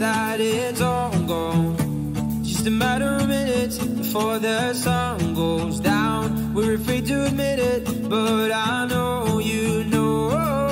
that it's all gone. Just a matter of minutes before the sun goes down. We're afraid to admit it, but I know you know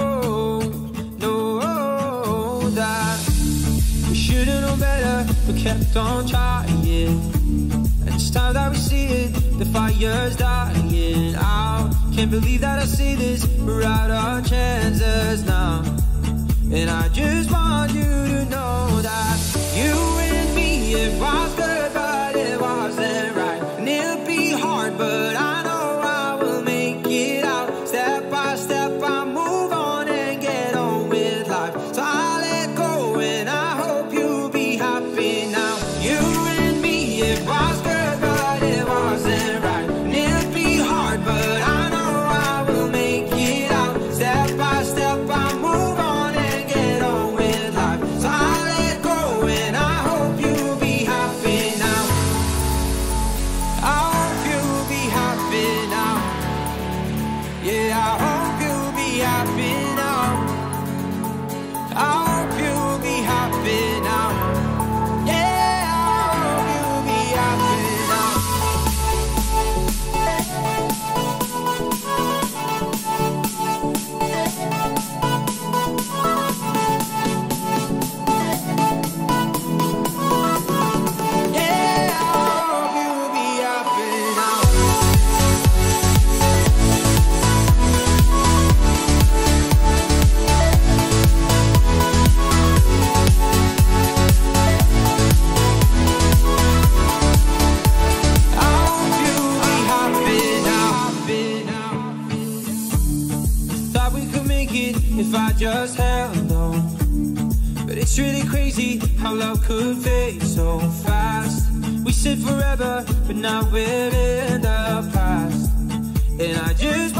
that we should've known better, but kept on trying. And it's time that we see it, the fire's dying out. Can't believe that I see this, we're out our chances now. And I just want you to know that you and me, it was good, but it wasn't right. And it'll be hard, but I know I will make it out. Step by step, I move on and get on with life. So I let go and I hope you'll be happy now. You and me, it was good, but it wasn't right. And it'll be hard, but I know I will make it out. Step by step, I move on and get on with life. So I let go and I hope you'll be happy now. I hope you'll be happy now. Yeah, I hope you'll be happy now. I hope you'll be happy now. Yeah, I hope you'll be happy now. Yeah, I hope you'll be happy now. I hope you'll be happy now. Thought we could make it if I just held on. But it's really crazy how love could fade so fast. We said forever, but now we're in the past. And I just